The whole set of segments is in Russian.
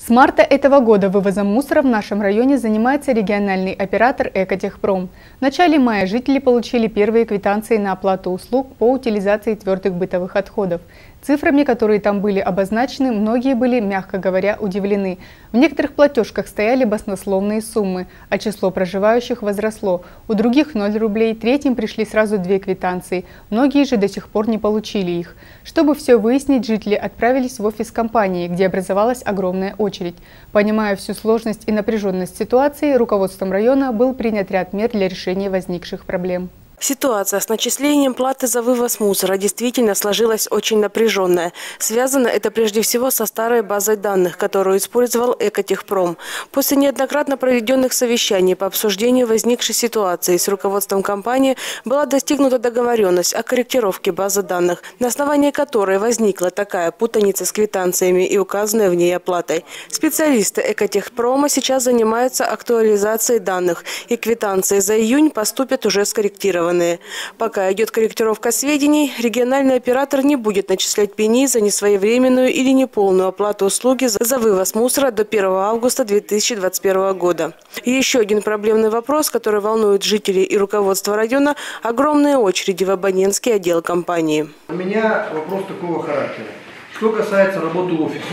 С марта этого года вывозом мусора в нашем районе занимается региональный оператор «Экотехпром». В начале мая жители получили первые квитанции на оплату услуг по утилизации твердых бытовых отходов. Цифрами, которые там были обозначены, многие были, мягко говоря, удивлены. В некоторых платежках стояли баснословные суммы, а число проживающих возросло. У других 0 рублей, третьим пришли сразу 2 квитанции. Многие же до сих пор не получили их. Чтобы все выяснить, жители отправились в офис компании, где образовалась огромная очередь. Понимая всю сложность и напряженность ситуации, руководством района был принят ряд мер для решения возникших проблем. Ситуация с начислением платы за вывоз мусора действительно сложилась очень напряженная. Связано это прежде всего со старой базой данных, которую использовал «Экотехпром». После неоднократно проведенных совещаний по обсуждению возникшей ситуации с руководством компании была достигнута договоренность о корректировке базы данных, на основании которой возникла такая путаница с квитанциями и указанной в ней оплатой. Специалисты «Экотехпрома» сейчас занимаются актуализацией данных, и квитанции за июнь поступят уже скорректированные. Пока идет корректировка сведений, региональный оператор не будет начислять пени за несвоевременную или неполную оплату услуги за вывоз мусора до 1 августа 2021 года. И еще один проблемный вопрос, который волнует жителей и руководство района – огромные очереди в абонентский отдел компании. У меня вопрос такого характера. Что касается работы офиса.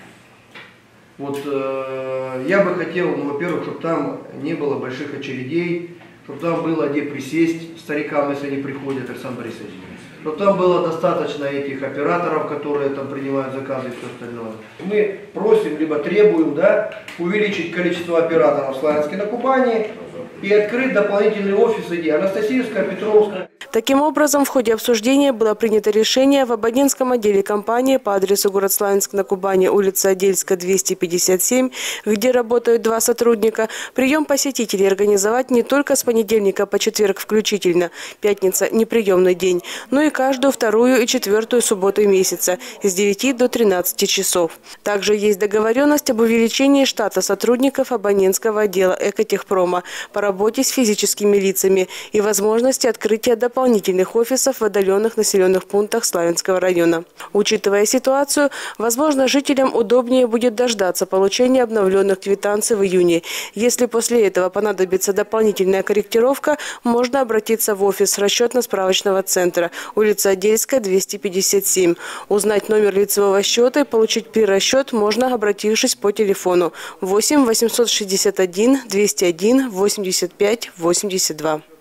Я бы хотел, во-первых, чтобы там не было больших очередей, чтобы там было где присесть старикам, если они приходят, Александр Борисович. Чтобы там было достаточно этих операторов, которые там принимают заказы и все остальное. Мы просим, либо требуем, увеличить количество операторов в Славянске на Кубани и открыть дополнительные офисы, где Анастасиевская, Петровская. Таким образом, в ходе обсуждения было принято решение в абонентском отделе компании по адресу город Славянск на Кубани, улица Адельская, 257, где работают 2 сотрудника, прием посетителей организовать не только с понедельника по четверг включительно, пятница – неприемный день, но и каждую 2-ю и 4-ю субботу месяца с 9 до 13 часов. Также есть договоренность об увеличении штата сотрудников абонентского отдела «Экотехпрома» по работе с физическими лицами и возможности открытия дополнительных офисов в отдаленных населенных пунктах Славянского района. Учитывая ситуацию, возможно, жителям удобнее будет дождаться получения обновленных квитанций в июне. Если после этого понадобится дополнительная корректировка, можно обратиться в офис расчетно-справочного центра, улица Адельская, 257. Узнать номер лицевого счета и получить перерасчет можно, обратившись по телефону 8 861 201 85 82.